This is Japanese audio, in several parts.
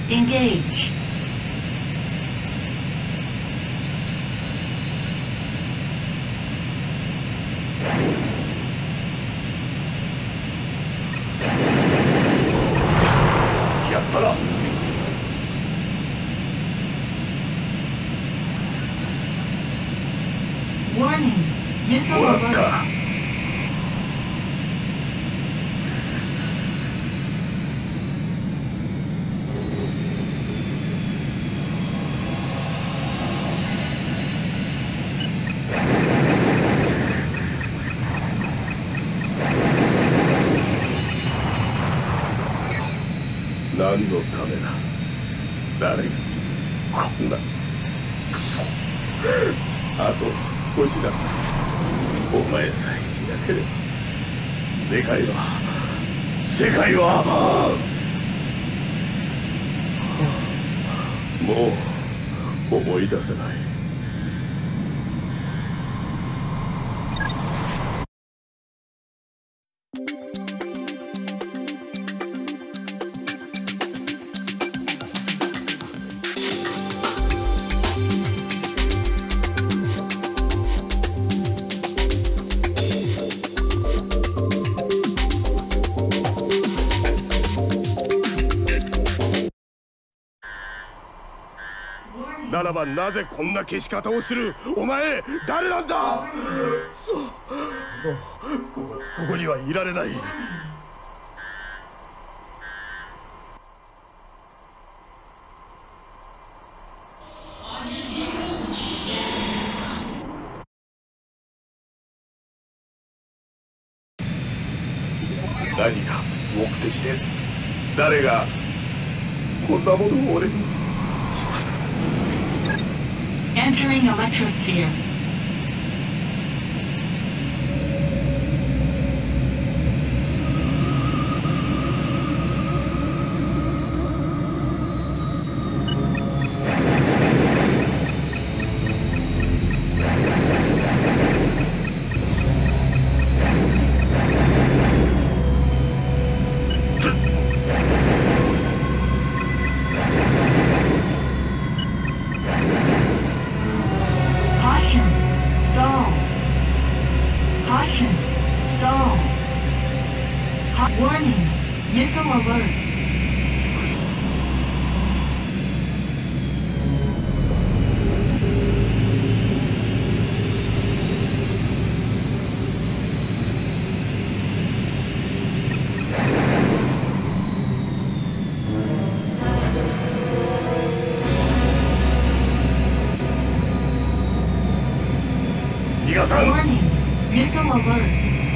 Engage. やったな。 Warning. Missile もらっ alert. た。何のためだ。誰がこんなクソ。あと少しだ。お前さえいなければ世界はもう思い出せない。ならばなぜこんな消し方をする。お前誰なんだ。そう、もうここにはいられない。何が目的で、誰がこんなものを俺に。 Entering electrosphere. Caution. Stall. Caution. Stall. Warning. Missile alert. Warning. Missile alert.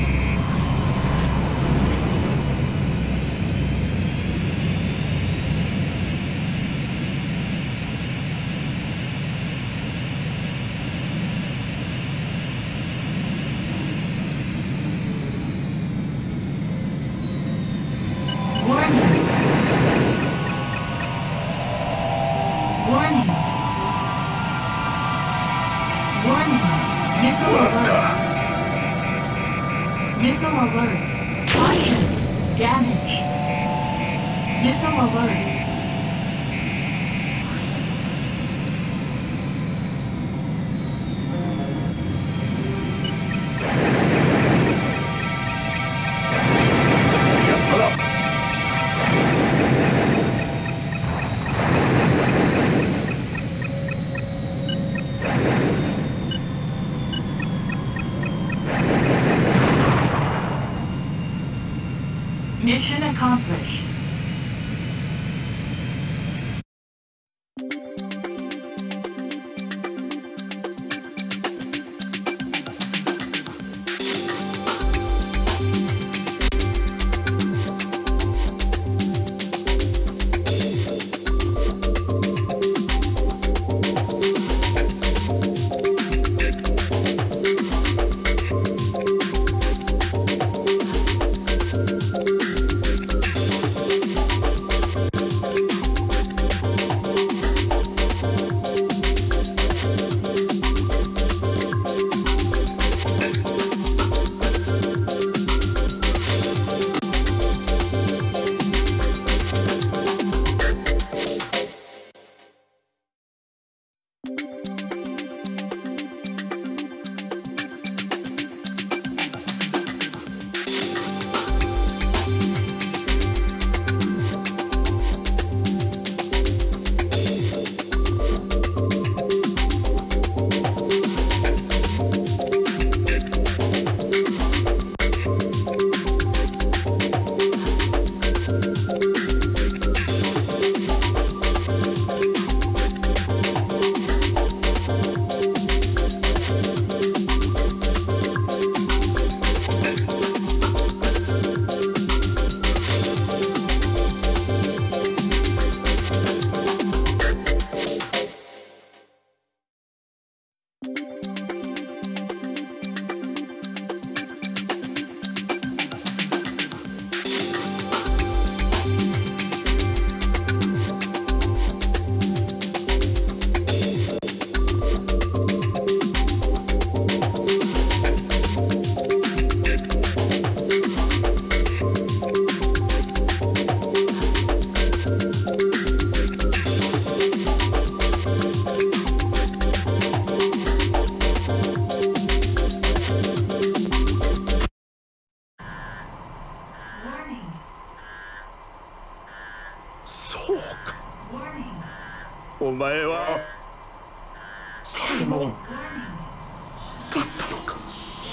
Warning. Warning. Warning. Missile alert. Missile alert. Caution. Damage. Missile alert. Mission accomplished. お前はサイモンだ Warning. ったのか。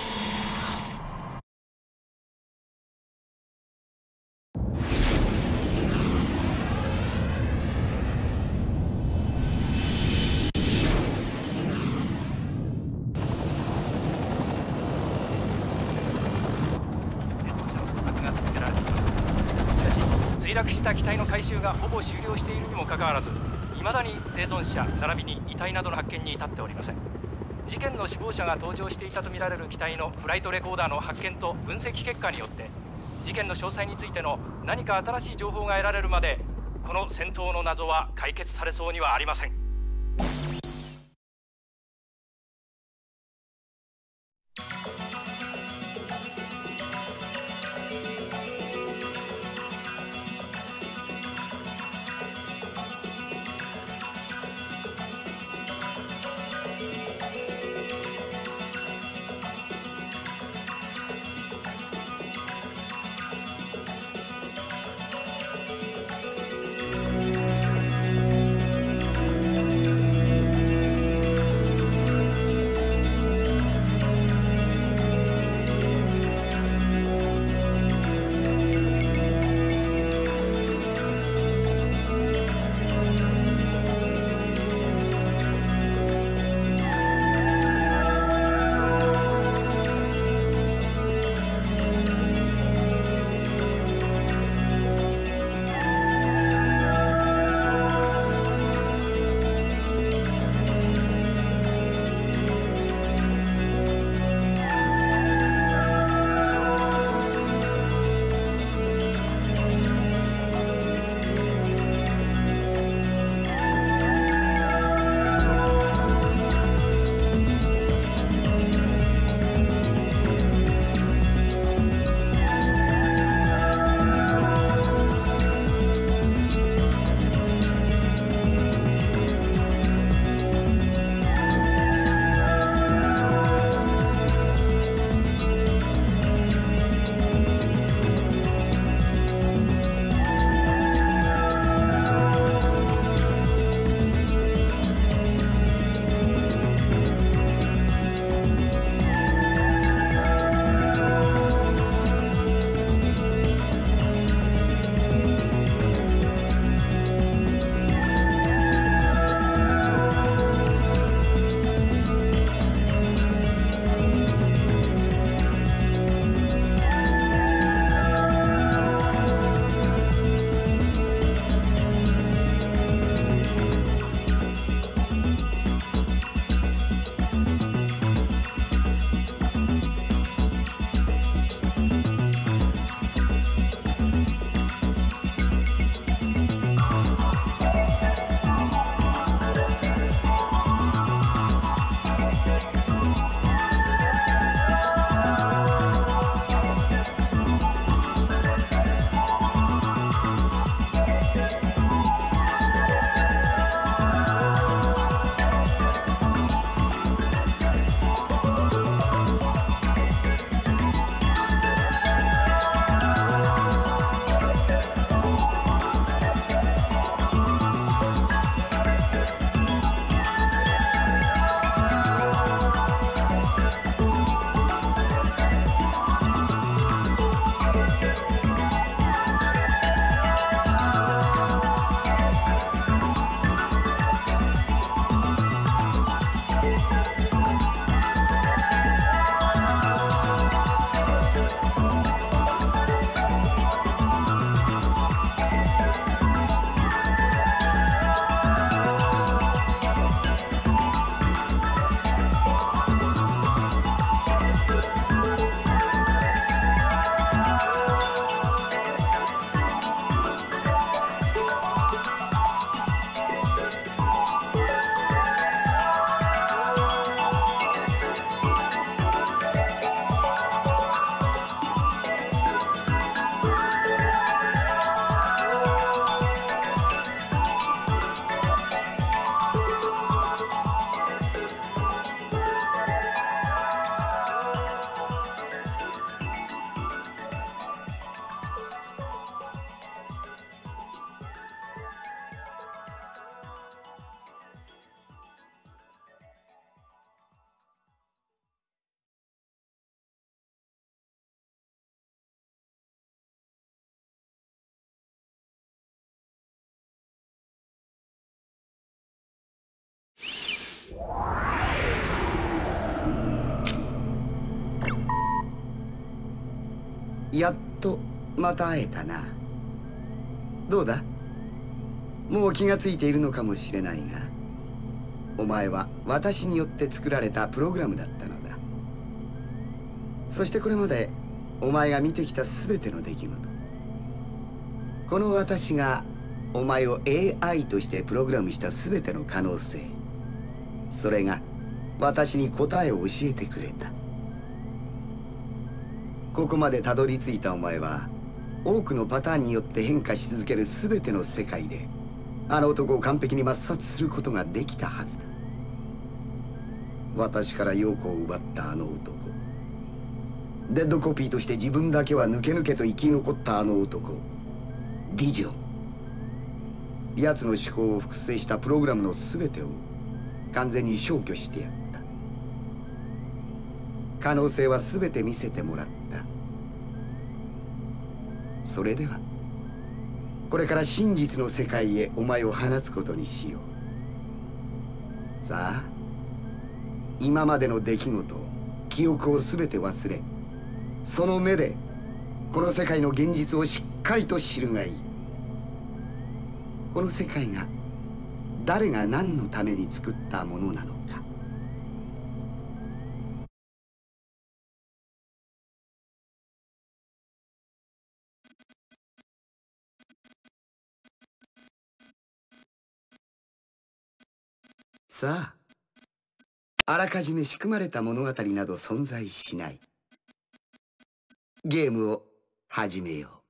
戦闘車の捜索が続けられています。しかし墜落した機体の回収がほぼ終了しているにもかかわらず、未だに生存者並びに遺体などの発見に至っておりません。事件の死亡者が搭乗していたとみられる機体のフライトレコーダーの発見と分析結果によって事件の詳細についての何か新しい情報が得られるまで、この戦闘の謎は解決されそうにはありません。 やっとまた会えたな。どうだ？もう気がついているのかもしれないが、お前は私によって作られたプログラムだったのだ。そしてこれまでお前が見てきた全ての出来事、この私がお前を AI としてプログラムした全ての可能性、それが私に答えを教えてくれた。ここまでたどり着いたお前は、多くのパターンによって変化し続ける全ての世界であの男を完璧に抹殺することができたはずだ。私から陽子を奪ったあの男、デッドコピーとして自分だけは抜け抜けと生き残ったあの男、ビジョン。奴の思考を複製したプログラムの全てを完全に消去してやった。可能性は全て見せてもらった。それではこれから真実の世界へお前を放つことにしよう。さあ、今までの出来事、記憶を全て忘れ、その目でこの世界の現実をしっかりと知るがいい。この世界が誰が何のために作ったものなのか。さあ、あらかじめ仕組まれた物語など存在しない。ゲームを始めよう。